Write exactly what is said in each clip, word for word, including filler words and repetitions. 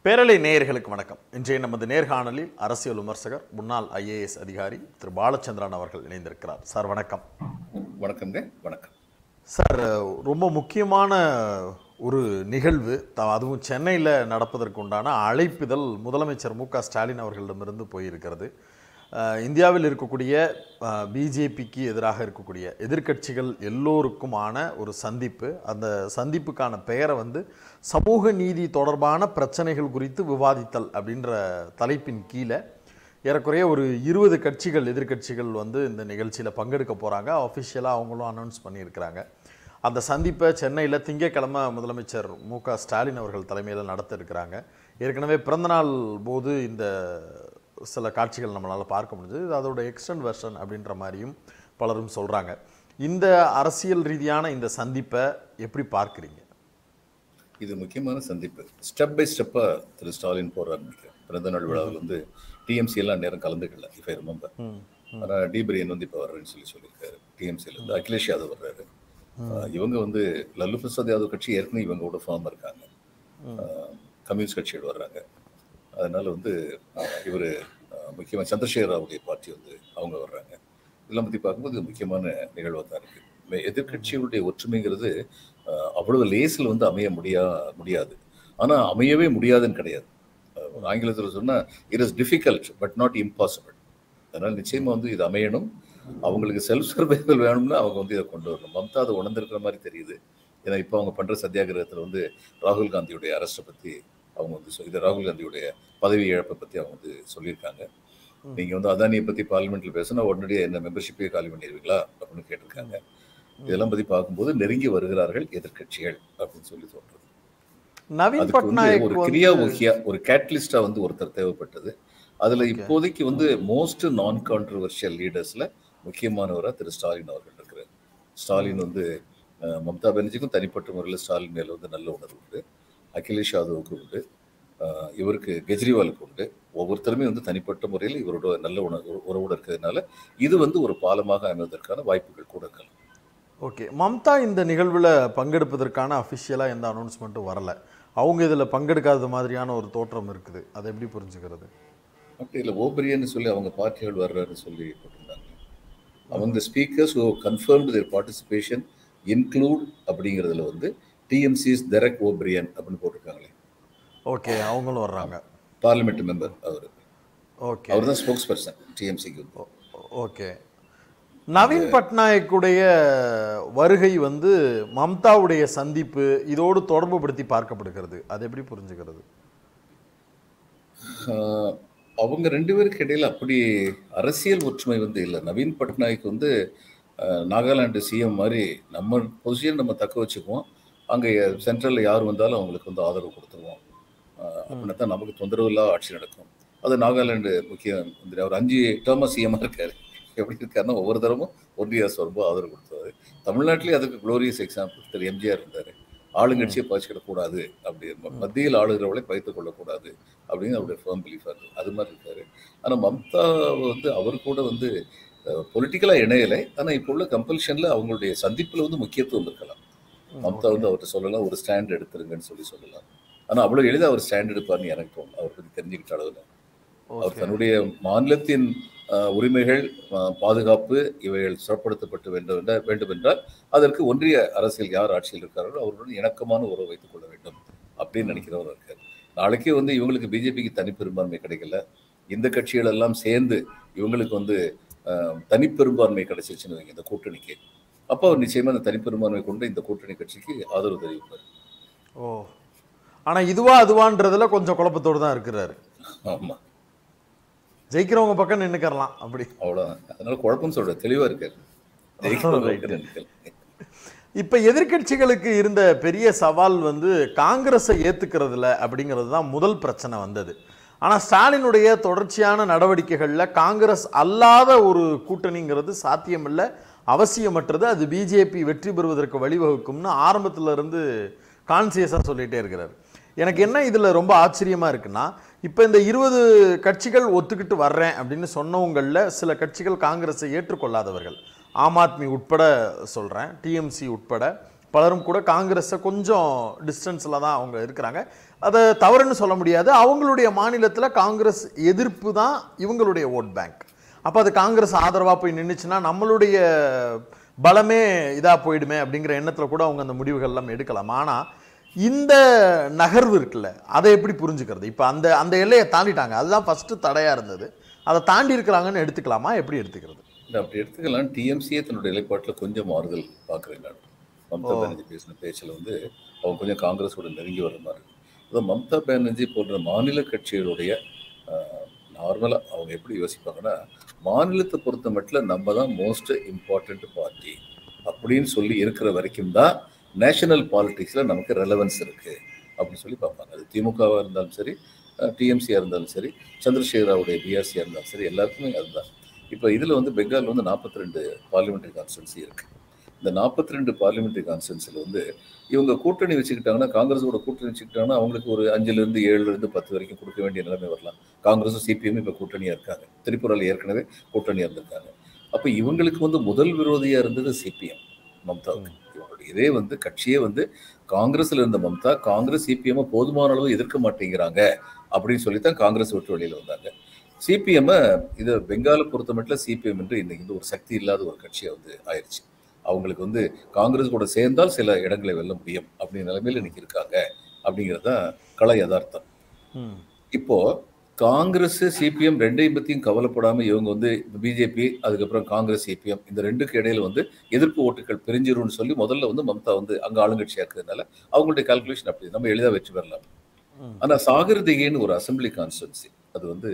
பேரலை நேயர்களுக்கு வணக்கம். இன்றைய நமது நேர்காணலில் அரசியல் விமர்சகர் முன்னாள் ஐஏஎஸ் அதிகாரி திரு பாலச்சந்திரன் அவர்கள் இணைந்திருக்கிறார். சார் வணக்கம். வணக்கம்ங்க. வணக்கம் சார். ரொம்ப முக்கியமான ஒரு நிகழ்வு, அதுவும் சென்னையில் நடப்பதற்கு உண்டான அழைப்பிதழ் முதலமைச்சர் மு க ஸ்டாலின் அவர்களிடமிருந்து போயிருக்கிறது. இந்தியாவில் இருக்கக்கூடிய பிஜேபிக்கு எதிராக இருக்கக்கூடிய எதிர்க்கட்சிகள் எல்லோருக்குமான ஒரு சந்திப்பு. அந்த சந்திப்புக்கான பெயரை வந்து சமூக நீதி தொடர்பான பிரச்சனைகள் குறித்து விவாதித்தல் அப்படின்ற தலைப்பின் கீழே ஏறக்குறைய ஒரு இருபது கட்சிகள் எதிர்க்கட்சிகள் வந்து இந்த நிகழ்ச்சியில் பங்கெடுக்க போகிறாங்க. அஃபிஷியலாக அவங்களும் அனௌன்ஸ் பண்ணியிருக்கிறாங்க. அந்த சந்திப்பை சென்னையில் திங்கட்கிழமை முதலமைச்சர் மு க ஸ்டாலின் அவர்கள் தலைமையில் நடத்த இருக்கிறாங்க. ஏற்கனவே பிறந்தநாள் போது இந்த சில காட்சிகள் நம்மளால் பார்க்க முடிஞ்சது. இது அதோட எக்ஸ்டெண்ட் வெர்ஷன் அப்படின்ற மாதிரியும் பலரும் சொல்கிறாங்க. இந்த அரசியல் ரீதியான இந்த சந்திப்பை எப்படி பார்க்குறீங்க? இது முக்கியமான சந்திப்பு. ஸ்டெப் பை ஸ்டெப்பாக திரு ஸ்டாலின் போடுறாரு. பிறந்தநாள் விழாவில் வந்து டிஎம்சி எல்லாம் நேரம் கலந்துக்கல, இஃப் ஐ ரிமெம்பர். ஆனால் டிபிரியன் வந்து இப்போ வர்றேன்னு சொல்லி சொல்லியிருக்காரு. டிஎம்சியிலேருந்து அகிலேஷ் யாதவ் வர்றாரு. இவங்க வந்து லல்லு பிரசாத் யாதவ் கட்சி ஏற்கனவே இவங்களோட ஃபார்ம் இருக்காங்க. கம்யூனிஸ்ட் கட்சியோடு வர்றாங்க. அதனால வந்து இவர் முக்கியமாக சந்திரசேகர் ராவுடைய பார்ட்டி வந்து அவங்க வர்றாங்க. இதெல்லாம் பற்றி பார்க்கும்போது இது முக்கியமான நிகழ்வாக தான் இருக்குது. எதிர்கட்சிகளுடைய ஒற்றுமைங்கிறது அவ்வளவு லேஸில் வந்து அமைய முடியா முடியாது ஆனால் அமையவே முடியாதுன்னு கிடையாது. ஆங்கிலத்தில் சொன்னால் it is difficult but not impossible. அதனால் நிச்சயமாக வந்து இது அமையணும். அவங்களுக்கு செல்ஃப் சர்வைவல் வேணும்னா அவங்க வந்து இதை கொண்டு வரணும். மம்தா அதை உணர்ந்திருக்கிற மாதிரி தெரியுது. ஏன்னா இப்போ அவங்க பண்ணுற சத்தியாகிரகத்தில் வந்து ராகுல் காந்தியுடைய அரெஸ்ட்டை பற்றி அவங்க வந்து இது ராகுல் காந்தியுடைய பதவி இழப்பை பற்றி அவங்க வந்து சொல்லியிருக்காங்க. நீங்கள் வந்து அதானியை பற்றி பார்லிமெண்ட்டில் பேசினா உடனடியாக என்ன மெம்பர்ஷிப்பே காலி பண்ணிடுவீங்களா அப்படின்னு கேட்டிருக்காங்க. இதெல்லாம் பற்றி பார்க்கும்போது நெருங்கி வருகிறார்கள் எதிர்கட்சிகள் அப்படின்னு சொல்லி சொல்றது. அதுக்கு வந்து ஒரு கிரியா முக்கியா ஒரு கேட்டலிஸ்டா வந்து ஒருத்தர் தேவைப்பட்டது. அதுல இப்போதைக்கு வந்து மோஸ்ட் நான் கான்ட்ரவர்ஷியல் லீடர்ஸ்ல முக்கியமானவராக திரு ஸ்டாலின் அவர்கள் இருக்கிறார். ஸ்டாலின் வந்து மம்தா பானர்ஜிக்கும் தனிப்பட்ட முறையில் ஸ்டாலின் மேல வந்து நல்ல உணர்வு உண்டு. அகிலேஷ் யாதவுக்கு உண்டு. இவருக்கு கெஜ்ரிவாலுக்கு உண்டு. ஒவ்வொருத்தருமே வந்து தனிப்பட்ட முறையில் இவரோட நல்ல உணர்வு உறவோடு இருக்கிறதுனால இது வந்து ஒரு பாலமாக அமைவதற்கான வாய்ப்புகள் கூட இருக்கலாம். ஓகே. மம்தா இந்த நிகழ்வில் பங்கெடுப்பதற்கான அஃபிஷியலாக எந்த அனௌன்ஸ்மெண்ட்டும் வரலை. அவங்க இதில் பங்கெடுக்காத மாதிரியான ஒரு தோற்றம் இருக்குது. அதை எப்படி புரிஞ்சுக்கிறது? அப்படி இல்லை, ஓபிரியன்னு சொல்லி அவங்க பார்ட்டிகள் வர்றாருன்னு சொல்லி போட்டிருந்தாங்க. அவங்க speakers who confirmed their participation include அப்படிங்கிறதுல வந்து டிஎம்சிஸ் தெரக் ஓபிரியன் அப்படின்னு போட்டிருக்காங்களே. ஓகே, அவங்களும் வர்றாங்க. பார்லிமெண்ட் மெம்பர் அவர். ஓகே, அவர் தான் ஸ்போக்ஸ் பர்சன் டிஎம்சிக்கு. ஓகே. நவீன் பட்நாயக்குடைய வருகை வந்து மம்தாவுடைய சந்திப்பு இதோடு தொடர்பு படுத்தி பார்க்கப்படுகிறது. அது எப்படி புரிஞ்சுக்கிறது? அவங்க ரெண்டு பேருக்கு இடையில அப்படி அரசியல் ஒற்றுமை வந்து இல்லை. நவீன் பட்நாயக் வந்து நாகாலாந்து சிஎம் மாதிரி நம்ம பொசிஷன் நம்ம தக்க வச்சுக்குவோம், அங்கே சென்ட்ரலில் யார் வந்தாலும் அவங்களுக்கு வந்து ஆதரவு கொடுத்துருவோம் அப்படின்னா தான் நமக்கு தொந்தரவு இல்லாத ஆட்சி நடக்கும். அது நாகாலாந்து முக்கிய மந்திரி அவர் அஞ்சு டேர்மா சிஎம்மாக இருக்காரு. எப்படி இருக்காருன்னா ஒவ்வொரு தரமும் ஒன்றிய அரசு ரொம்ப ஆதரவு கொடுத்தாரு. தமிழ்நாட்டிலேயே அதுக்கு குளோரியஸ் எக்ஸாம்பிள் திரு எம்ஜிஆர் இருந்தார். ஆளுங்கட்சியை பயிற்சிக்கிடக்கூடாது, அப்படி மத்தியில் ஆளுகிறவளை பயிர்த்து கொள்ளக்கூடாது அப்படின்னு அவருடைய ஃபேர்ம் பிலீஃபாக இருக்குது. அது மாதிரி இருக்காரு. ஆனால் மம்தா வந்து அவர் கூட வந்து பொலிட்டிக்கலாக இணையலை. ஆனால் இப்போ உள்ள கம்பல்ஷனில் அவங்களுடைய சந்திப்பில் வந்து முக்கியத்துவம் இருக்கலாம். மம்தா வந்து அவர்கிட்ட சொல்லலாம், ஒரு ஸ்டாண்ட் எடுத்துருங்கன்னு சொல்லி சொல்லலாம். ஆனால் அவ்வளோ எளிதாக அவர் ஸ்டாண்ட் எடுப்பார்னு எனக்கு தோணும். அவர் பற்றி தெரிஞ்சுக்கிட்ட அளவில் அவர் தன்னுடைய மாநிலத்தின் உரிமைகள், பாதுகாப்பு இவைகள் சிறப்படுத்தப்பட்டு வேண்டும் என்ற வேண்டும் என்றால் அதற்கு ஒன்றிய அரசியல் யார் ஆட்சியில் இருக்கிறார்களோ அவருடன் இணக்கமான உறவு வைத்துக் கொள்ள வேண்டும் அப்படின்னு நினைக்கிறவர் இருக்கார். நாளைக்கே வந்து இவங்களுக்கு பிஜேபிக்கு தனிப்பெரும்பான்மை கிடைக்கல, இந்த கட்சிகள் எல்லாம் சேர்ந்து இவங்களுக்கு வந்து தனிப்பெரும்பான்மை கிடைச்சிருச்சுன்னு வைங்க இந்த கூட்டணிக்கு, அப்போ அவர் நிச்சயமா அந்த தனிப்பெரும்பான்மை கொண்டு இந்த கூட்டணி கட்சிக்கு ஆதரவு தெரிவிப்பார். ஓ, ஆனால் இதுவா அதுவான்றதுல கொஞ்சம் குழப்பத்தோடு தான் இருக்கிறாரு. ஆமாம், ஜெயிக்கிறவங்க பக்கம் நின்னுக்கலாம் அப்படி, அவ்வளோதான். அதனால குழப்பம் சொல்ற தெளிவா இருக்காரு. இப்ப எதிர்கட்சிகளுக்கு இருந்த பெரிய சவால் வந்து காங்கிரஸை ஏத்துக்கிறதுல அப்படிங்கிறது தான் முதல் பிரச்சனை வந்தது. ஆனா ஸ்டாலினுடைய தொடர்ச்சியான நடவடிக்கைகள்ல காங்கிரஸ் அல்லாத ஒரு கூட்டணிங்கிறது சாத்தியமில்லை, அவசியமற்றது, அது பிஜேபி வெற்றி பெறுவதற்கு வழிவகுக்கும்னு ஆரம்பத்துல இருந்து கான்சியஸா சொல்லிட்டே இருக்கிறார். எனக்கு என்ன இதில் ரொம்ப ஆச்சரியமாக இருக்குன்னா, இப்போ இந்த இருபது கட்சிகள் ஒத்துக்கிட்டு வர்றேன் அப்படின்னு சொன்னவங்களில் சில கட்சிகள் காங்கிரஸை ஏற்றுக்கொள்ளாதவர்கள், ஆம் ஆத்மி உட்பட சொல்கிறேன், டிஎம்சி உட்பட பலரும் கூட காங்கிரஸை கொஞ்சம் டிஸ்டன்ஸில் தான் அவங்க இருக்கிறாங்க. அதை தவறுன்னு சொல்ல முடியாது. அவங்களுடைய மாநிலத்தில் காங்கிரஸ் எதிர்ப்பு தான் இவங்களுடைய ஓட் பேங்க். அப்போ அது காங்கிரஸ் ஆதரவாக போய் நின்றுச்சுன்னா நம்மளுடைய பலமே இதாக போயிடுமே அப்படிங்கிற எண்ணத்தில் கூட அவங்க அந்த முடிவுகள்லாம் எடுக்கலாம். ஆனால் இந்த நகர்வு இருக்குல்ல, அதை எப்படி புரிஞ்சுக்கிறது? இப்போ அந்த அந்த எல்லையை தாண்டிட்டாங்க, அதுதான் ஃபஸ்ட்டு தடையாக இருந்தது. அதை தாண்டி இருக்கிறாங்கன்னு எடுத்துக்கலாமா, எப்படி எடுத்துக்கிறது? இல்லை, அப்படி எடுத்துக்கலாம். டிஎம்சியே தன்னுடைய நிலைப்பாட்டில் கொஞ்சம் மாறுதல் பார்க்குறேன் நான். மம்தா பானர்ஜி பேசின பேச்சில் வந்து அவங்க கொஞ்சம் காங்கிரஸோட நெருங்கி வர மாதிரி இருக்கு. அதாவது மம்தா பானர்ஜி போன்ற மாநில கட்சிகளுடைய நார்மலாக அவங்க எப்படி யோசிப்பாங்கன்னா, மாநிலத்தை பொறுத்த மட்டும் நம்ம தான் மோஸ்ட் இம்பார்ட்டண்ட் பார்ட்டி அப்படின்னு சொல்லி இருக்கிற வரைக்கும் தான் நேஷனல் பாலிட்டிக்ஸில் நமக்கு ரெலவன்ஸ் இருக்குது அப்படின்னு சொல்லி பார்ப்பாங்க. அது திமுகவாக இருந்தாலும் சரி, டிஎம்சியாக இருந்தாலும் சரி, சந்திரசேகராவுடைய பிஆர்சியாக இருந்தாலும் சரி, எல்லாருக்குமே அதுதான். இப்போ இதில் வந்து பெங்கால் வந்து நாற்பத்தி ரெண்டு பார்லிமெண்ட்ரி கான்ஸ்டிடுவன்சி இருக்குது. இந்த நாற்பத்தி ரெண்டு பார்லிமெண்ட்ரி கான்ஸ்டிடுவன்சியில் வந்து இவங்க கூட்டணி வச்சுக்கிட்டாங்கன்னா, காங்கிரஸோட கூட்டணி வச்சுக்கிட்டாங்கன்னா அவங்களுக்கு ஒரு அஞ்சுலேருந்து ஏழுலேருந்து பத்து வரைக்கும் கொடுக்க வேண்டிய நிலைமை வரலாம். காங்கிரஸும் சிபிஎம் இப்போ கூட்டணியாக இருக்காங்க. திரிபுராவில் ஏற்கனவே கூட்டணியாக இருந்திருக்காங்க. அப்போ இவங்களுக்கு வந்து முதல் விரோதியாக இருந்தது சிபிஎம் மம்தாவுக்கு. இவங்களுடைய இதே வந்து கட்சியே வந்து காங்கிரஸில் இருந்த மம்தா காங்கிரஸ் சிபிஎம்மை போதுமான அளவு எதிர்க்க மாட்டேங்கிறாங்க அப்படின்னு சொல்லித்தான் காங்கிரஸ் விட்டு வெளியில் வந்தாங்க. சிபிஎம்மை இதை பெங்காலை பொறுத்த மட்டும் சிபிஎம் என்று இன்னைக்கு வந்து ஒரு சக்தி இல்லாத ஒரு கட்சியாக வந்து ஆயிடுச்சு. அவங்களுக்கு வந்து காங்கிரஸ் கூட சேர்ந்தால் சில இடங்களை வெல்ல முடியும் அப்படிங்கிற நிலைமையில் இன்னைக்கு இருக்காங்க அப்படிங்கிறது தான் கள யதார்த்தம். இப்போ காங்கிரஸ் சிபிஎம் ரெண்டையும் பற்றியும் கவலைப்படாமல் இவங்க வந்து பிஜேபி, அதுக்கப்புறம் காங்கிரஸ் சிபிஎம் இந்த ரெண்டுக்கு இடையில வந்து எதிர்ப்பு ஓட்டுகள் பிரிஞ்சிரும்னு சொல்லி முதல்ல வந்து மம்தா வந்து அங்கே ஆளுங்கட்சியாக இருக்கிறதுனால அவங்களுடைய கால்குலேஷன் அப்படி நம்ம எளிதாக வெற்றி பெறலாம். ஆனால் சாகர்திகேன்னு ஒரு அசம்பிளி கான்ஸ்டிடுவன்சி, அது வந்து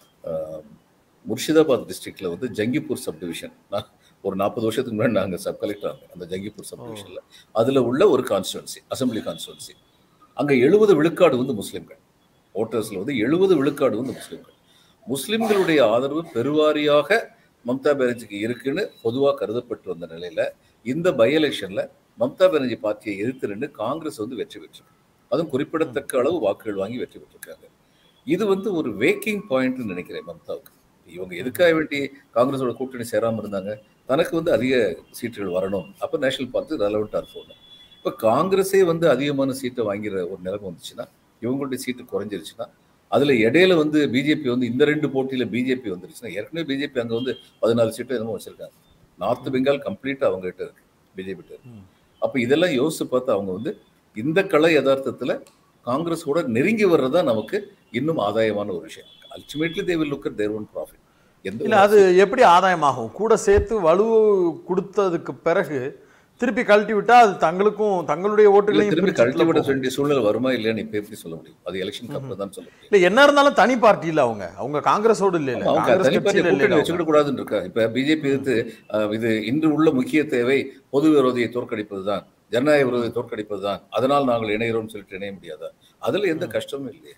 முர்ஷிதாபாத் டிஸ்ட்ரிக்ட்ல வந்து ஜங்கிப்பூர் சப் டிவிஷன். ஒரு நாற்பது வருஷத்துக்கு முன்னாடி நாங்கள் சப் கலெக்டர் ஆனோம் அந்த ஜங்கிப்பூர் சப் டிவிஷன்ல. அதில் உள்ள ஒரு கான்ஸ்டிடுவன்சி, அசம்பிளி கான்ஸ்டிடுவன்சி. அங்கே எழுபது விழுக்காடு வந்து முஸ்லீம்கள். ஓட்டர்ஸில் வந்து எழுபது விழுக்காடு வந்து முஸ்லீம்கள். முஸ்லீம்களுடைய ஆதரவு பெருவாரியாக மம்தா பானர்ஜிக்கு இருக்குன்னு பொதுவாக கருதப்பட்டு வந்த நிலையில இந்த பை எலெக்ஷன்ல மம்தா பானர்ஜி பார்ட்டியை எதிர்த்து நின்று காங்கிரஸ் வந்து வெற்றி பெற்றிருக்கு. அதுவும் குறிப்பிடத்தக்க அளவு வாக்குகள் வாங்கி வெற்றி பெற்றிருக்காங்க. இது வந்து ஒரு வேக்கிங் பாயிண்ட்னு நினைக்கிறேன் மம்தாவுக்கு. இவங்க எதுக்காக வேண்டி காங்கிரஸோட கூட்டணி சேராமல் இருந்தாங்க? தனக்கு வந்து அதிக சீட்டுகள் வரணும், அப்போ நேஷனல் பார்ட்டி ரெலவெண்ட்டாக இருக்கணும். இப்போ காங்கிரஸே வந்து அதிகமான சீட்டை வாங்கிற ஒரு நிலைமை வந்துச்சுன்னா, இவங்களுடைய சீட்டு குறைஞ்சிருச்சுன்னா, அதில் இடையில வந்து பிஜேபி வந்து இந்த ரெண்டு போட்டியில் பிஜேபி வந்துருச்சுன்னா, ஏற்கனவே பிஜேபி அங்கே வந்து பதினாலு சீட்டு என்னமோ வச்சிருக்காங்க. நார்த் பெங்கால் கம்ப்ளீட்டாக அவங்ககிட்ட இருக்கு, பிஜேபி இருக்கு. அப்போ இதெல்லாம் யோசிச்சு பார்த்து அவங்க வந்து இந்த கள யதார்த்தத்தில் காங்கிரஸோட நெருங்கி வர்றதா நமக்கு இன்னும் ஆதாயமான ஒரு விஷயம். Ultimately they will look at their own profit. இல்லை, அது எப்படி ஆதாயமாகும்? கூட சேர்த்து வலு கொடுத்ததுக்கு பிறகு திருப்பி கழட்டி விட்டா அது தங்களுக்கும் தங்களுடைய ஓட்டுகளையும் திருப்பி கழட்டி விட வேண்டிய சூழ்நிலை வருமா இல்லையான்னு இப்போ எப்படி சொல்ல முடியும்? அது எலெக்ஷனுக்கு அப்புறம் தான் சொல்ல முடியும். இல்லை, என்ன இருந்தாலும் தனி பார்ட்டி இல்லை, அவங்க அவங்க காங்கிரஸோடு இல்லை, அவங்க தனி பார்ட்டி கூட்டணி வச்சுக்கிட கூடாதுன்னு இருக்கா? இப்போ பிஜேபி எதிர்த்து இது இன்று உள்ள முக்கிய தேவை பொது விரோதியை தோற்கடிப்பது தான், ஜனநாயக விரோதியை தோற்கடிப்பது தான், அதனால் நாங்கள் இணைகிறோம்னு சொல்லிட்டு இணைய முடியாதா? அதுல எந்த கஷ்டமும் இல்லையே.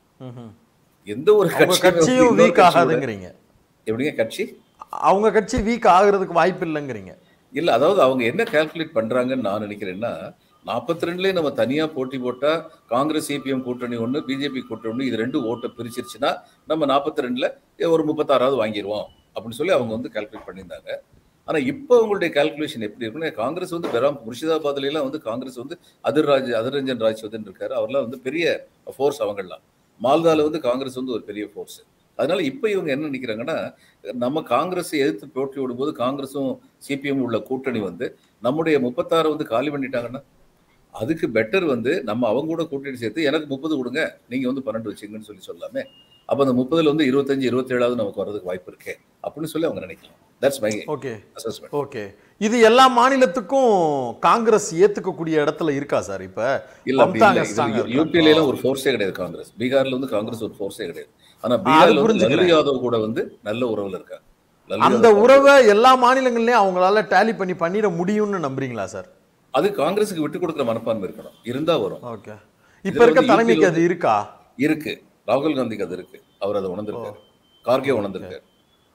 எந்த ஒரு கட்சியும் வீக் ஆகாதுங்கிறீங்க. எப்படிங்க கட்சி அவங்க கட்சி வீக் ஆகுறதுக்கு வாய்ப்பு இல்லைங்கிறீங்க? இல்லை, அதாவது அவங்க என்ன கால்குலேட் பண்ணுறாங்கன்னு நான் நினைக்கிறேன்னா, நாற்பத்தி ரெண்டுலேயே நம்ம தனியாக போட்டி போட்டால் காங்கிரஸ் சிபிஎம் கூட்டணி ஒன்று, பிஜேபி கூட்டணி ஒன்று, இது ரெண்டு ஓட்டை பிரிச்சிருச்சுன்னா நம்ம நாற்பத்தி ரெண்டில் ஒரு முப்பத்தாறாவது வாங்கிடுவோம் அப்படின்னு சொல்லி அவங்க வந்து கால்குலேட் பண்ணியிருந்தாங்க. ஆனால் இப்போ அவங்களுடைய கால்குலேஷன் எப்படி இருக்குன்னா, காங்கிரஸ் வந்து பெராம் முர்ஷிதாபாத்லாம் வந்து காங்கிரஸ் வந்து அதிர் ராஜ் அதிரஞ்சன் ராஜ் வந்து இருக்காரு. அவர்லாம் வந்து பெரிய ஃபோர்ஸ். அவங்களாம் மால்தாவில் வந்து காங்கிரஸ் வந்து ஒரு பெரிய ஃபோர்ஸ். அதனால இப்போ இவங்க என்ன நினைக்கிறாங்கன்னா, நம்ம காங்கிரஸை எதிர்த்து போட்டி விடும்போது காங்கிரஸும் சிபிஎம் உள்ள கூட்டணி வந்து நம்முடைய முப்பத்தாறு வந்து காலி பண்ணிட்டாங்கன்னா, அதுக்கு பெட்டர் வந்து நம்ம அவங்க கூட கூட்டணி சேர்த்து எனக்கு முப்பது கொடுங்க, நீங்கள் வந்து பன்னெண்டு வச்சுங்கன்னு சொல்லி சொல்லாமே. அப்போ அந்த முப்பதுல வந்து இருபத்தஞ்சு இருபத்தேழாவது நமக்கு வர்றதுக்கு வாய்ப்பு இருக்கே அப்படின்னு சொல்லி அவங்க நினைக்கலாம். That's my assessment. ஓகே, இது எல்லா மாநிலத்துக்கும் காங்கிரஸ் ஏத்துக்கக்கூடிய இடத்துல இருக்கா சார்? இப்ப இல்ல, யூபில எல்லாம் ஒரு ஃபோர்ஸே கிடையாது காங்கிரஸ். பீகார்ல வந்து காங்கிரஸ் ஒரு ஃபோர்ஸே கிடையாது. ஆனா பீகார்ல வந்து லல்லு யாதவ் கூட வந்து நல்ல உறவுல இருக்காங்க. அந்த உறவை எல்லா மாநிலங்கள்லயும் அவங்களால டேலி பண்ணி பண்ணிட முடியும்னு நம்புறீங்களா சார்? அது காங்கிரஸுக்கு விட்டு கொடுக்குற மனப்பான்மை இருக்கணும், இருந்தா வரும். ஓகே, இப்ப இருக்க தலைமைக்கு அது இருக்கா? இருக்கு. ராகுல் காந்திக்கு அது இருக்கு. அவர் அதை உணர்ந்திருக்காரு. கார்கே உணர்ந்திருக்காரு.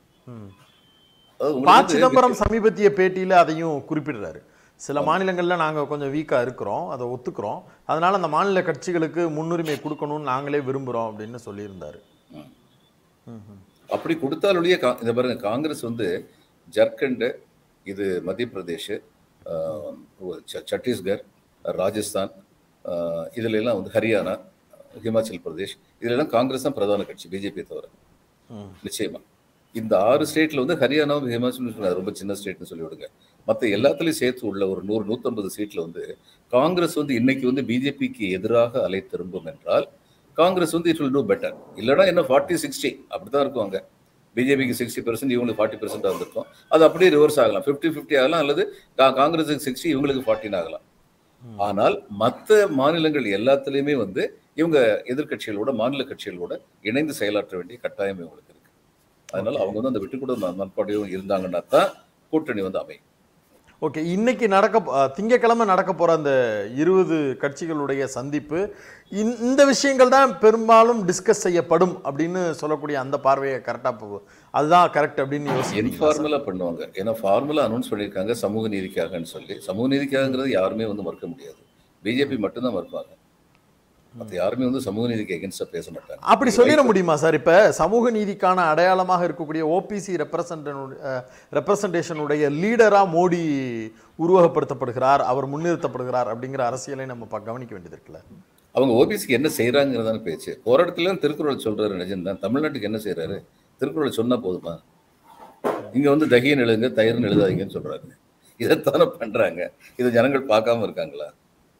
ப சிதம்பரம் சமீபத்திய பேட்டியில அதையும் குறிப்பிடுறாரு. சில மாநிலங்கள்ல நாங்க கொஞ்சம் வீக்கா இருக்கிறோம், அதை ஒத்துக்கிறோம், அதனால அந்த மாநில கட்சிகளுக்கு முன்னுரிமை கொடுக்கணும்னு நாங்களே விரும்புறோம் அப்படின்னு சொல்லியிருந்தாரு. அப்படி கொடுத்தாலுடைய இந்த பாருங்க, காங்கிரஸ் வந்து ஜர்க்கண்ட், இது மத்திய பிரதேஷ், சத்தீஸ்கர், ராஜஸ்தான், இதுல எல்லாம் வந்து ஹரியானா, ஹிமாச்சல் பிரதேஷ், இதுலாம் காங்கிரஸ் தான் பிரதான கட்சி, பிஜேபி தவிர. நிச்சயமா இந்த ஆறு ஸ்டேட்ல வந்து ஹரியானாவும் ஹிமாச்சல் ரொம்ப சின்ன ஸ்டேட்னு சொல்லி விடுங்க, மற்ற எல்லாத்துலயும் சேர்த்து உள்ள ஒரு நூறு நூத்தம்பது சீட்ல வந்து காங்கிரஸ் வந்து இன்னைக்கு வந்து பிஜேபிக்கு எதிராக அலை திரும்பும் என்றால் காங்கிரஸ் வந்து இட் வில் டூ பெட்டர். இல்லைன்னா என்ன ஃபார்ட்டி சிக்ஸ்டி அப்படிதான் இருக்குவாங்க. பிஜேபிக்கு சிக்ஸ்டி பர்சன்ட் இவங்களுக்கு ஃபார்ட்டி பர்சன்ட் வந்திருக்கும். அது அப்படியே ரிவர்ஸ் ஆகலாம், ஃபிஃப்டி ஃபிஃப்டி ஆகலாம், அல்லது காங்கிரஸுக்கு சிக்ஸ்டி இவங்களுக்கு ஃபார்ட்டின் ஆகலாம். ஆனால் மற்ற மாநிலங்கள் எல்லாத்துலேயுமே வந்து இவங்க எதிர்கட்சிகளோட மாநில கட்சிகளோட இணைந்து செயலாற்ற வேண்டிய கட்டாயம் இவங்களுக்கு இருக்கு. அதனால அவங்க வந்து அந்த விட்டுக்கூட நட்பாடையும் இருந்தாங்கன்னா தான் கூட்டணி வந்து அமையும். ஓகே, இன்னைக்கு நடக்க திங்கக்கிழமை நடக்க போற அந்த இருபது கட்சிகளுடைய சந்திப்பு, இந்த விஷயங்கள் தான் பெரும்பாலும் டிஸ்கஸ் செய்யப்படும் அப்படின்னு சொல்லக்கூடிய அந்த பார்வையை கரெக்டா போகும், அதுதான் கரெக்ட் அப்படின்னு யோசிக்கிறீங்களா? இன்ஃபார்மலா பண்ணுவாங்க. ஏன்னா ஃபார்மலா அனௌன்ஸ் பண்ணியிருக்காங்க சமூக நீதிக்காகன்னு சொல்லி. சமூக நீதிக்காகங்கிறது யாருமே வந்து மறுக்க முடியாது. பிஜேபி மட்டும்தான் மறுப்பாங்க, மற்ற யாருமே வந்து சமூக நீதிக்கு எகென்ஸ்டா பேச மாட்டாங்க. அப்படி சொல்லிட முடியுமா சார்? இப்ப சமூக நீதிக்கான அடையாளமாக இருக்கக்கூடிய ஓபிசி ரெப்ரசன்டேஷனுடைய லீடரா மோடி உருவகப்படுத்தப்படுகிறார், அவர் முன்னிறுத்தப்படுகிறார் அப்படிங்கிற அரசியலை நம்ம கவனிக்க வேண்டியது இருக்குல்ல. அவங்க ஓபிசிக்கு என்ன செய்யறாங்கிறதான பேச்சு. ஒரு இடத்துல திருக்குறள் சொல்றாரு நிஜம் தான். தமிழ்நாட்டுக்கு என்ன செய்யறாரு? திருக்குறள் சொன்னா போதுமா? இங்க வந்து தகியன் எழுதுங்க, தயிர்னு எழுதாதீங்கன்னு சொல்றாரு. இதைத்தானே பண்றாங்க. இதை ஜனங்கள் பார்க்காம இருக்காங்களா?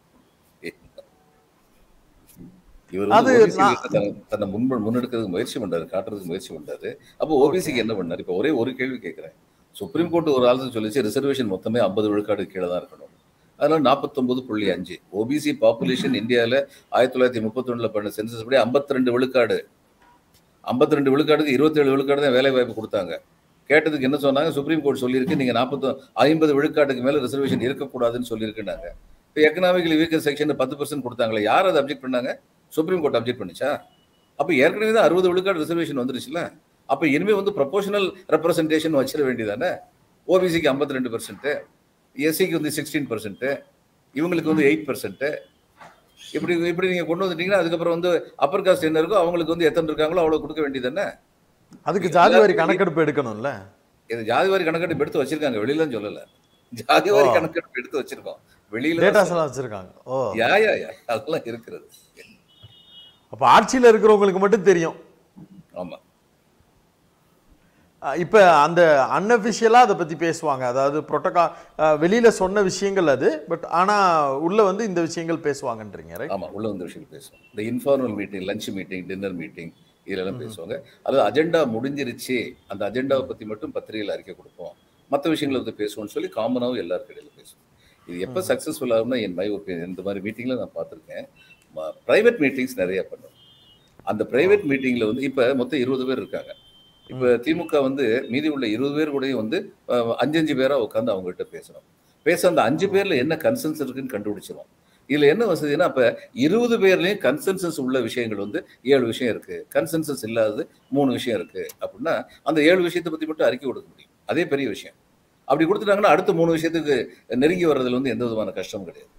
இவர் தன்னை முன் முன்னெடுக்கிறதுக்கு முயற்சி பண்றாரு, காட்டுறதுக்கு முயற்சி பண்றாரு. அப்போ ஓபிசிக்கு என்ன பண்ணாரு? இப்ப ஒரே ஒரு கேள்வி கேட்கிறேன். சுப்ரீம் கோர்ட் ஒரு ஆள் சொல்லிச்சு ரிசர்வேஷன் மொத்தமே ஐம்பது விழுக்காடு கீழே தான் இருக்கணும். அதனால நாற்பத்தொன்பது புள்ளி அஞ்சு ஓபிசி பாப்புலேஷன் இந்தியாவில் ஆயிரத்தி தொள்ளாயிரத்தி முப்பத்தி ஒண்ணுல பண்ண சென்சஸ் படி ஐம்பத்தி ரெண்டு விழுக்காடு ஐம்பத்தி ரெண்டு விழுக்காடுக்கு இருபத்தி ஏழு விழுக்காடு தான் வேலை வாய்ப்பு கொடுத்தாங்க. கேட்டதுக்கு என்ன சொன்னாங்க? சுப்ரீம் கோர்ட் சொல்லியிருக்கு நீங்க நாற்பத்தி ஐம்பது விழுக்காட்டுக்கு மேல ரிசர்வேஷன் இருக்கக்கூடாதுன்னு சொல்லியிருக்குனாங்க. இப்போ எக்கனாமிக்கலி வீக்கர் செக்ஷன் பத்து பர்சன்ட் கொடுத்தாங்களே, யார் அதை அப்ஜெக்ட் பண்ணாங்க? சுப்ரீம் கோர்ட் அப்ஜெக்ட் பண்ணிச்சா? அப்போ ஏற்கனவே தான் அறுபது விழுக்காடு ரிசர்வேஷன் வந்துருச்சுல. அப்போ இனிமே வந்து ப்ரொபோஷனல் ரெப்ரசன்டேஷன் வச்சிட வேண்டியதானே. ஓபிசிக்கு ஐம்பத்தி ரெண்டு பர்சன்ட், எஸ்சிக்கு வந்து சிக்ஸ்டீன் பர்சன்ட், இவங்களுக்கு வந்து எயிட் பர்சன்ட். இப்படி இப்படி நீங்க கொண்டு வந்துட்டீங்கன்னா அதுக்கப்புறம் வந்து அப்பர் காஸ்ட் என்ன இருக்கோ அவங்களுக்கு வந்து எத்தனை இருக்காங்களோ அவ்வளவு கொடுக்க வேண்டியதானே. அதுக்கு ஜாதிவாரி கணக்கெடுப்பு எடுக்கணும்ல. இது ஜாதிவாரி கணக்கெடுப்பு எடுத்து வச்சிருக்காங்க, வெளியில சொல்லல. ஜாதிவாரி கணக்கெடுப்பு எடுத்து வச்சிருக்கோம், வெளியில டேட்டாஸ் எல்லாம் வச்சிருக்காங்க. ஓ யா யா யா அதெல்லாம் இருக்கிறது. அப்ப ஆட்சியில் இருக்கிறவங்களுக்கு மட்டும் தெரியும். ஆமா. இப்ப அந்த அன்அபிஷியலா அதை பத்தி பேசுவாங்க, அதாவது புரோட்டோகால் வெளியில சொன்ன விஷயங்கள் அது, பட் ஆனா உள்ள வந்து இந்த விஷயங்கள் பேசுவாங்கன்றீங்க. ஆமா, உள்ள வந்து விஷயங்கள் பேசுவாங்க. இந்த informal meeting, lunch meeting, dinner meeting இதெல்லாம் பேசுவாங்க. அதாவது அஜெண்டா முடிஞ்சிருச்சு, அந்த அஜெண்டாவை பத்தி மட்டும் பத்திரிகையில் அறிக்கை கொடுப்போம், மற்ற விஷயங்களை வந்து பேசுவோம்னு சொல்லி காமனாகவும் எல்லாருக்கும் இடையில பேசுவோம். இது எப்போ சக்ஸஸ்ஃபுல் ஆகும்னா என் மை ஒப்பீனியன், இந்த மாதிரி மீட்டிங்கில் நான் பார்த்துருக்கேன். ப்ரைவேட் மீட்டிங்ஸ் நிறைய பண்ணுவோம். அந்த ப்ரைவேட் மீட்டிங்கில் வந்து இப்போ மொத்தம் இருபது பேர் இருக்காங்க. இப்போ திமுக வந்து மீதி உள்ள இருபது பேர் கூடயும் வந்து அஞ்சஞ்சு பேராக உட்காந்து அவங்ககிட்ட பேசணும். பேச அந்த அஞ்சு பேர்ல என்ன கன்சென்சஸ் இருக்குன்னு கண்டுபிடிச்சிடும். இதுல என்ன வசதினா, அப்ப இருபது பேர்லயும் கன்சென்சஸ் உள்ள விஷயங்கள் வந்து ஏழு விஷயம் இருக்கு, கன்சென்சஸ் இல்லாதது மூணு விஷயம் இருக்கு அப்படின்னா அந்த ஏழு விஷயத்தை பத்தி மட்டும் அறிக்கை கொடுக்க முடியும். அதே பெரிய விஷயம். அப்படி கொடுத்துட்டாங்கன்னா அடுத்த மூணு விஷயத்துக்கு நெருங்கி வர்றதுல வந்து எந்த விதமான கஷ்டமும் கிடையாது.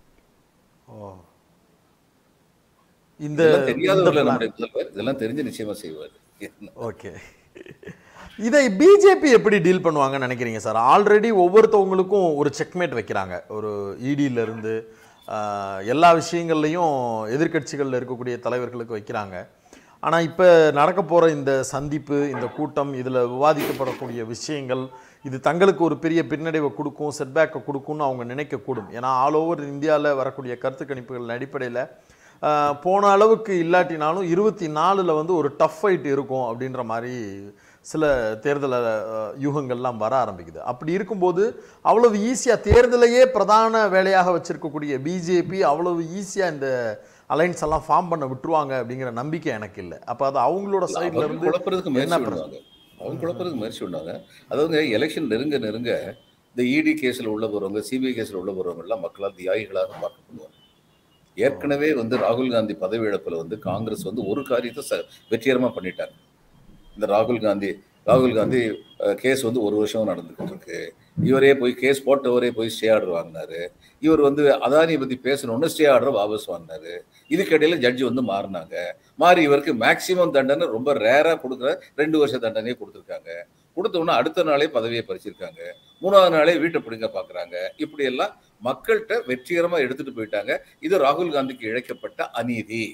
இந்த தெரியாதவர்கள் நம்முடைய முதல்வர் இதெல்லாம் தெரிஞ்சு நிச்சயமா செய்வார். ஓகே, இதை பிஜேபி எப்படி டீல் பண்ணுவாங்கன்னு நினைக்கிறீங்க சார்? ஆல்ரெடி ஒவ்வொருத்தவங்களுக்கும் ஒரு செக்மேட் வைக்கிறாங்க, ஒரு இடியில இருந்து எல்லா விஷயங்கள்லையும் எதிர்கட்சிகளில் இருக்கக்கூடிய தலைவர்களுக்கு வைக்கிறாங்க. ஆனால் இப்போ நடக்க போகிற இந்த சந்திப்பு, இந்த கூட்டம், இதில் விவாதிக்கப்படக்கூடிய விஷயங்கள் இது தங்களுக்கு ஒரு பெரிய பின்னடைவை கொடுக்கும், செட்பேக்கை கொடுக்கும்னு அவங்க நினைக்கக்கூடும். ஏன்னா ஆல் ஓவர் இந்தியாவில் வரக்கூடிய கருத்து கணிப்புகள் அடிப்படையில் போன அளவுக்கு இல்லாட்டினாலும் இருபத்தி நாலில் வந்து ஒரு டஃப் ஃபைட் இருக்கும் அப்படின்ற மாதிரி சில தேர்தல் யூகங்கள்லாம் வர ஆரம்பிக்குது. அப்படி இருக்கும்போது அவ்வளவு ஈஸியாக தேர்தலையே பிரதான வேலையாக வச்சிருக்கக்கூடிய பிஜேபி அவ்வளவு ஈஸியாக இந்த அலைன்ஸ் எல்லாம் ஃபார்ம் பண்ண விட்டுருவாங்க அப்படிங்கிற நம்பிக்கை எனக்கு இல்லை. அப்போ அது அவங்களோட சைட்ல இருந்து குழப்பறதுக்கு முயற்சி பண்ணுவாங்க, அவங்க குழப்பறதுக்கு முயற்சி பண்ணாங்க. அதாவது எலெக்ஷன் நெருங்க நெருங்க இந்த இடி கேஸில் உள்ள போகிறவங்க, சிபிஐ கேஸில் உள்ள போகிறவங்க எல்லாம் மக்களால் தியாகிகளாக பார்க்க பண்ணுவாங்க. ஏற்கனவே வந்து ராகுல் காந்தி பதவி இழப்பில் வந்து காங்கிரஸ் வந்து ஒரு காரியத்தை வெற்றிகரமாக பண்ணிட்டாங்க. இந்த ராகுல் காந்தி ராகுல் காந்தி கேஸ் வந்து ஒரு வருஷம் நடந்துகிட்டு இருக்கு. இவரே போய் கேஸ் போட்டவரே போய் ஸ்டே ஆர்டர் வாங்கினாரு. இவர் வந்து அதானியை பத்தி பேசணும்னு ஸ்டே ஆர்டர் வாபஸ் வாங்கினாரு. இதுக்கிடையில ஜட்ஜி வந்து மாறினாங்க. மாறி இவருக்கு மேக்சிமம் தண்டனை ரொம்ப ரேரா கொடுக்குற ரெண்டு வருஷ தண்டனையே கொடுத்துருக்காங்க. கொடுத்தோன்னா அடுத்த நாளே பதவியை பறிச்சிருக்காங்க. மூணாவது நாளே வீட்டை பிடிங்க பாக்குறாங்க. இப்படி எல்லாம் மக்கள்கிட்ட வெற்றிகரமா எடுத்துட்டு போயிட்டாங்க. இது ராகுல் காந்திக்கு இழைக்கப்பட்ட அநீதி.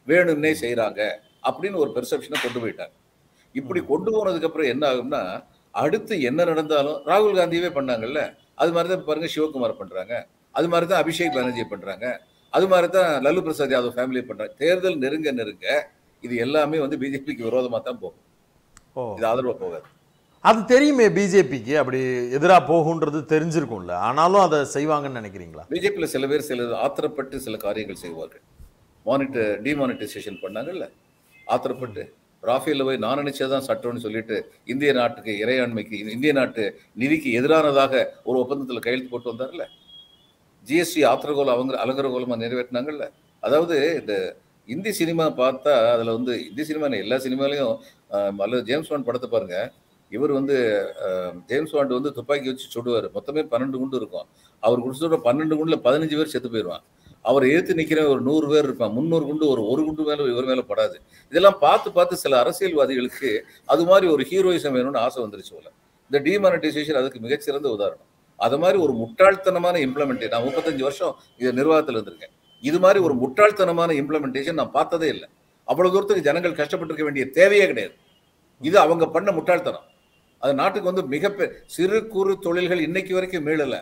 வேணும்னே செய்யறாங்க அப்படின்னு ஒரு பெர்செப்ஷனை கொண்டு போயிட்டாங்க. இப்படி கொண்டு போனதுக்கு அப்புறம் என்ன ஆகும்னா, அடுத்து என்ன நடந்தாலும் ராகுல் காந்தியவே பண்ணாங்கல்ல, அது மாதிரி தான் பாருங்க சிவகுமார் பண்றாங்க, அது மாதிரி தான் அபிஷேக் பானர்ஜி பண்றாங்க, அது மாதிரி தான் லல்லு பிரசாத் யாதவ் ஃபேமிலி பண்றாங்க. தேர்தல் நெருங்க நெருங்க இது எல்லாமே வந்து பிஜேபிக்கு விரோதமா தான் போகும். இது ஆதரவா போகாது. அது தெரியுமே பிஜேபிக்கு அப்படி எதிராக போகுன்றது தெரிஞ்சிருக்கும்ல, ஆனாலும் அதை செய்வாங்கன்னு நினைக்கிறீங்களா? பிஜேபியில் சில பேர் சில ஆத்திரப்பட்டு சில காரியங்கள் செய்வார்கள். மானிட்டர் டிமானிட்டைசேஷன் பண்ணாங்கல்ல, ஆத்திரப்பட்டு ராஃபேல போய் நான் நினைச்சதான் சட்டம்னு சொல்லிட்டு இந்திய நாட்டுக்கு இறையாண்மைக்கு இந்திய நாட்டு நிதிக்கு எதிரானதாக ஒரு ஒப்பந்தத்தில் கையெழுத்து போட்டு வந்தார்ல. ஜிஎஸ்டி ஆத்திரகோலம் அவங்க அலங்கரகோலமா நிறைவேற்றினாங்கல்ல. அதாவது இந்த இந்தி சினிமா பார்த்தா அதுல வந்து இந்தி சினிமா எல்லா சினிமாலையும் அல்லது ஜேம்ஸ் பாண்ட் படத்தை பாருங்க, இவர் வந்து ஜேம்ஸ் பாண்ட் வந்து துப்பாக்கி வச்சு சுடுவார். மொத்தமே பன்னெண்டு குண்டு இருக்கும். அவர் குடிச்சுட பன்னெண்டு குண்டுல பதினஞ்சு பேர் செத்து போயிடுவான். அவர் எதிர்த்து நிக்கிற ஒரு நூறு பேர் இருப்பான். முன்னூறு குண்டு ஒரு ஒரு குண்டு மேல இவர் மேல படாது. இதெல்லாம் பார்த்து பார்த்து சில அரசியல்வாதிகளுக்கு அது மாதிரி ஒரு ஹீரோயிசம் வேணும்னு ஆசை வந்துருச்சு போல. இந்த டிமானிட்டைசேஷன் அதுக்கு மிகச்சிறந்த உதாரணம். அது மாதிரி ஒரு முட்டாள்தனமான இம்ப்ளிமெண்டேஷன், நான் முப்பத்தஞ்சு வருஷம் இது நிர்வாகத்தில் இருந்திருக்கேன், இது மாதிரி ஒரு முட்டாள்தனமான இம்ப்ளிமெண்டேஷன் நான் பார்த்ததே இல்லை. அவ்வளவு தூரத்துக்கு ஜனங்கள் கஷ்டப்பட்டிருக்க வேண்டிய தேவையே கிடையாது. இது அவங்க பண்ண முட்டாள்தனம். அது நாட்டுக்கு வந்து மிக சிறு குறு தொழில்கள் இன்னைக்கு வரைக்கும் மீளல.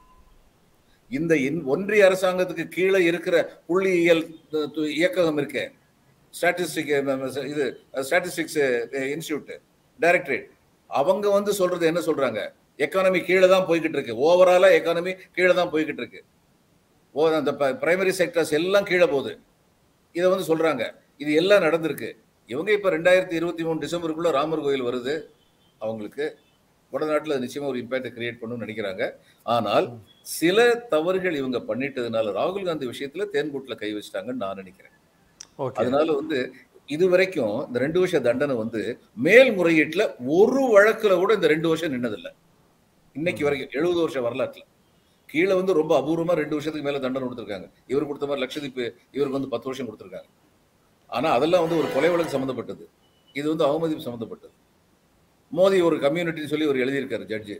இந்த ஒன்றிய அரசாங்கத்துக்கு கீழே இருக்கிற புள்ளியியல் இயக்ககம் இருக்கு, ஸ்டாட்டிஸ்டிக் இது ஸ்டாட்டிஸ்டிக்ஸ் இன்ஸ்டிடியூட் டைரக்டரேட், அவங்க வந்து சொல்றது என்ன சொல்றாங்க, எக்கானமி கீழே தான் போய்கிட்டு இருக்கு, ஓவராலா எக்கானமி கீழே தான் போய்கிட்டு இருக்கு, ஓ அந்த பிரைமரி செக்டர்ஸ் எல்லாம் கீழே போகுது, இதை வந்து சொல்றாங்க. இது எல்லாம் நடந்திருக்கு. இவங்க இப்ப ரெண்டாயிரத்தி இருபத்தி மூணு டிசம்பருக்குள்ள ராமர் கோயில் வருது, அவங்களுக்கு வடநாட்டில் நிச்சயமா ஒரு இம்பாக்டை கிரியேட் பண்ணணும்னு நினைக்கிறாங்க. ஆனால் சில தவறுகள் இவங்க பண்ணிட்டதுனால ராகுல் காந்தி விஷயத்துல தேன்கூட்டில் கை வச்சிட்டாங்கன்னு நான் நினைக்கிறேன். அதனால வந்து இது வரைக்கும் இந்த ரெண்டு வருஷம் தண்டனை வந்து மேல்முறையீட்டுல ஒரு வழக்குல கூட இந்த ரெண்டு வருஷம் நின்னதில்லை இன்னைக்கு வரைக்கும். எழுபது வருஷம் வரலாற்றுல கீழே வந்து ரொம்ப அபூர்வமா ரெண்டு வருஷத்துக்கு மேல தண்டனை கொடுத்துருக்காங்க. இவர் கொடுத்த மாதிரி லட்சதீப் இவருக்கு வந்து பத்து வருஷம் கொடுத்துருக்காங்க. ஆனா அதெல்லாம் வந்து ஒரு கொலை வழக்கு சம்மந்தப்பட்டது, இது வந்து அவமதிப்பு சம்மந்தப்பட்டது. மோடி ஒரு கம்யூனிட்டின்னு சொல்லி ஒரு எழுதியிருக்காரு ஜட்ஜு.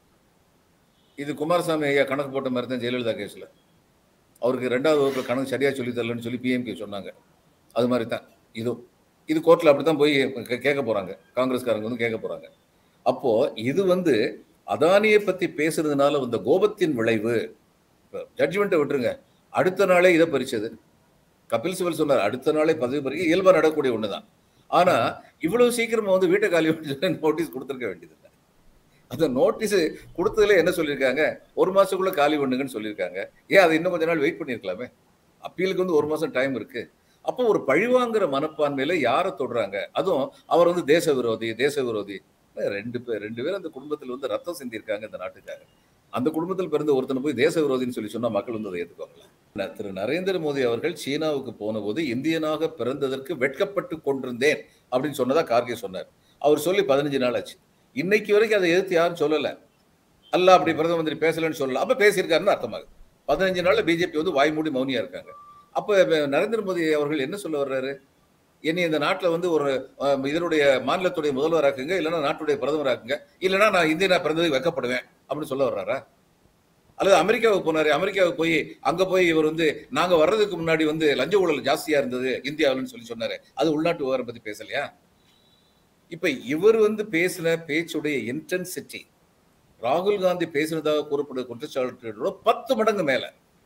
இது குமாரசாமி ஐயா கணக்கு போட்ட மாதிரி தான் ஜெயலலிதா கேஸில் அவருக்கு ரெண்டாவது வகுப்பில் கணக்கு சரியாக சொல்லி தரலன்னு சொல்லி பிஎம்கே சொன்னாங்க. அது மாதிரி தான் இது இது கோர்ட்டில் அப்படி தான் போய் கேட்க போகிறாங்க, காங்கிரஸ்காரங்க வந்து கேட்க போகிறாங்க. அப்போது இது வந்து அதானியை பற்றி பேசுறதுனால வந்த கோபத்தின் விளைவு. இப்போ ஜட்ஜ்மெண்ட்டை விட்டுருங்க, அடுத்த நாளே இதை பறிச்சது. கபில் சிபல் சொன்னார் அடுத்த நாளே பதவி பறிக்க இயல்பாக நடக்கக்கூடிய ஒன்று தான். ஆனால் இவ்வளவு சீக்கிரமா வந்து வீட்டை காலி நோட்டீஸ் கொடுத்துருக்க வேண்டியது. அந்த நோட்டீஸ் கொடுத்ததுல என்ன சொல்லியிருக்காங்க, ஒரு மாசத்துக்குள்ள காலி பண்ணுங்கன்னு சொல்லியிருக்காங்க. ஏன் அதை இன்னும் கொஞ்ச நாள் வெயிட் பண்ணியிருக்கலாமே? அப்பீலுக்கு வந்து ஒரு மாசம் டைம் இருக்கு. அப்போ ஒரு பழிவாங்கிற மனப்பான்மையில யாரை தொடுறாங்க? அதுவும் அவர் வந்து தேச விரோதி தேச விரோதி ரெண்டு பேர் ரெண்டு பேர் அந்த குடும்பத்தில் வந்து ரத்தம் சிந்திருக்காங்க இந்த நாட்டுக்காக. அந்த குடும்பத்தில் பிறந்த ஒருத்தனை போய் தேச விரோதின்னு சொல்லி சொன்னா மக்கள் வந்து அதை ஏற்றுக்கோங்களேன். திரு நரேந்திர மோடி அவர்கள் சீனாவுக்கு போன போது இந்தியனாக பிறந்ததற்கு வெட்கப்பட்டு கொண்டிருந்தேன் அப்படின்னு சொன்னதா கார்கே சொன்னார். அவர் சொல்லி பதினஞ்சு நாள் ஆச்சு. இன்னைக்கு வரைக்கும் அதை எதிர்த்து யாரும் சொல்லல. அல்ல அப்படி பிரதம மந்திரி பேசலன்னு சொல்லல. அப்ப பேசியிருக்காருன்னு அர்த்தமாகுது. பதினஞ்சு நாள்ல பிஜேபி வந்து வாய் மூடி மௌனியா இருக்காங்க. அப்ப நரேந்திர மோடி அவர்கள் என்ன சொல்ல வர்றாரு, என்னை இந்த நாட்டில் வந்து ஒரு இதனுடைய மாநிலத்துடைய முதல்வராக்குங்க, இல்லைன்னா நாட்டுடைய பிரதமராக்குங்க, இல்லைன்னா நான் இந்தியனா பிறந்ததுக்கு வைக்கப்படுவேன் அப்படின்னு சொல்ல வர்றாரா? அல்லது அமெரிக்காவுக்கு போனாரு, அமெரிக்காவுக்கு போய் அங்க போய் இவர் வந்து நாங்க வர்றதுக்கு முன்னாடி வந்து லஞ்ச ஊழல் ஜாஸ்தியா இருந்தது இந்தியாவில்னு சொல்லி சொன்னாரு, அது உள்நாட்டு விவகாரம் பத்தி பேசலையா? இப்ப இவர் வந்து பேசின பேச்சுடைய இன்டென்சிட்டி ராகுல் காந்தி பேசினதாக கூறப்படுற குற்றச்சாட்டுகளோட பத்து மடங்கு மேல.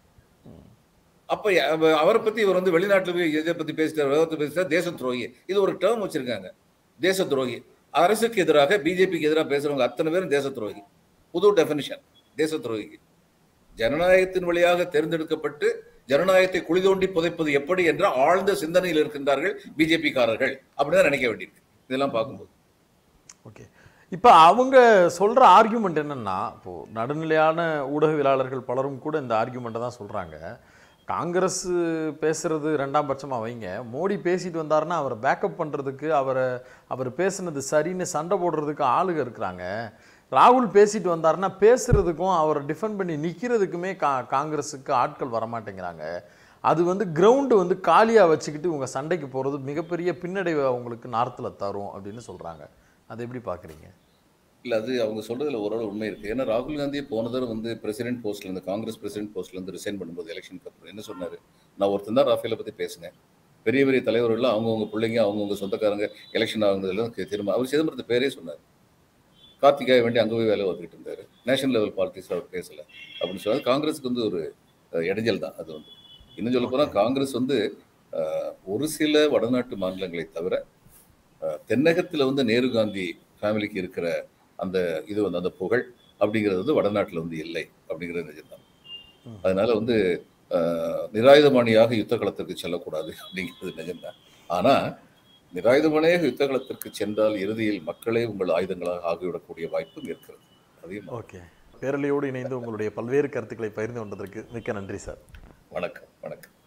அப்ப அவரை பத்தி இவர் வந்து வெளிநாட்டுல போய் இதை பத்தி பேசிட்டார், விவகாரத்தை பேசிட்டார், தேச துரோகி. இது ஒரு டேர்ம் வச்சிருக்காங்க, தேச துரோகி. அரசுக்கு எதிராக பிஜேபிக்கு எதிராக பேசுறவங்க அத்தனை பேரும் தேச துரோகி. புது டெபினிஷன் தேச துரோகிக்கு. ஜனநாயகத்தின் வழியாக தேர்ந்தெடுக்கப்பட்டு ஜனநாயகத்தை குழி தோண்டி புதைப்பது எப்படி என்ற ஆழ்ந்த சிந்தனையில் இருக்கின்றார்கள் பிஜேபி காரர்கள் அப்படின்னு நினைக்க வேண்டியிருக்கு இதெல்லாம் பார்க்கும்போது. ஓகே, இப்போ அவங்க சொல்கிற ஆர்கியூமெண்ட் என்னென்னா, இப்போது நடுநிலையான ஊடகவியலாளர்கள் பலரும் கூட இந்த ஆர்கியூமெண்ட்டை தான் சொல்கிறாங்க. காங்கிரஸ் பேசுகிறது ரெண்டாம் பட்சமாக வைங்க, மோடி பேசிட்டு வந்தாருன்னா அவரை பேக்கப் பண்ணுறதுக்கு, அவரை அவர் பேசுனது சரின்னு சண்டை போடுறதுக்கு ஆளுங்க இருக்கிறாங்க. ராகுல் பேசிட்டு வந்தாருன்னா பேசுகிறதுக்கும் அவரை டிஃபெண்ட் பண்ணி நிற்கிறதுக்குமே கா காங்கிரஸுக்கு ஆட்கள் வரமாட்டேங்கிறாங்க. அது வந்து கிரவுண்டு வந்து காலியாக வச்சுக்கிட்டு உங்கள் சண்டைக்கு போகிறது மிகப்பெரிய பின்னடைவை அவங்களுக்கு நார்த்தில் தரும் அப்படின்னு சொல்கிறாங்க. அதை எப்படி பார்க்குறீங்க? இல்லை, அது அவங்க சொல்கிறதுல ஓரளவு உண்மை இருக்குது. ஏன்னா ராகுல் காந்தி போன தடவை வந்து பிரசிடென்ட் போஸ்ட்லேருந்து காங்கிரஸ் பிரசிடென்ட் போஸ்ட்லேருந்து ரிசைன் பண்ணும்போது எலெக்ஷனுக்கு அப்புறம் என்ன சொன்னார், நான் ஒருத்தன் தான் ராஃபேலை பற்றி பேசினேன், பெரிய பெரிய தலைவர்கள்லாம் அவங்கவுங்க பிள்ளைங்க அவங்கவுங்க சொந்தக்காரங்க எலெக்ஷன் ஆகுனதெல்லாம் திரும்ப அவர் சிதம்பரத்தை பேரே சொன்னார். கார்த்திகாய வேண்டி அங்கே போய் வேலை பார்த்துக்கிட்டு இருந்தார். நேஷனல் லெவல் பாலிட்டிக்ஸ் அவர் பேசலை அப்படின்னு சொன்னார். காங்கிரஸுக்கு வந்து ஒரு இடைஞ்சல் தான் அது வந்து. இன்னும் சொல்ல போனால் காங்கிரஸ் வந்து ஒரு சில வடநாட்டு மாநிலங்களை தவிர தென்னகத்தில் வந்து நேரு காந்தி ஃபேமிலிக்கு இருக்கிற அந்த இது வந்து அந்த புகழ் அப்படிங்கிறது வந்து வடநாட்டில் வந்து இல்லை அப்படிங்கிறது நிஜம்தான். அதனால வந்து நிராயுதபாணியாக யுத்த களத்திற்கு செல்லக்கூடாது அப்படிங்கிறது நிஜம்தான். ஆனால் நிராயுதபாணியாக யுத்த களத்திற்கு சென்றால் இறுதியில் மக்களே உங்கள் ஆயுதங்களாக ஆகிவிடக்கூடிய வாய்ப்பும் இருக்கிறது. அதையும் ஓகே. பேரலையோடு இணைந்து உங்களுடைய பல்வேறு கருத்துக்களை பகிர்ந்து கொண்டதற்கு மிக்க நன்றி சார். வணக்கம். வணக்கம்.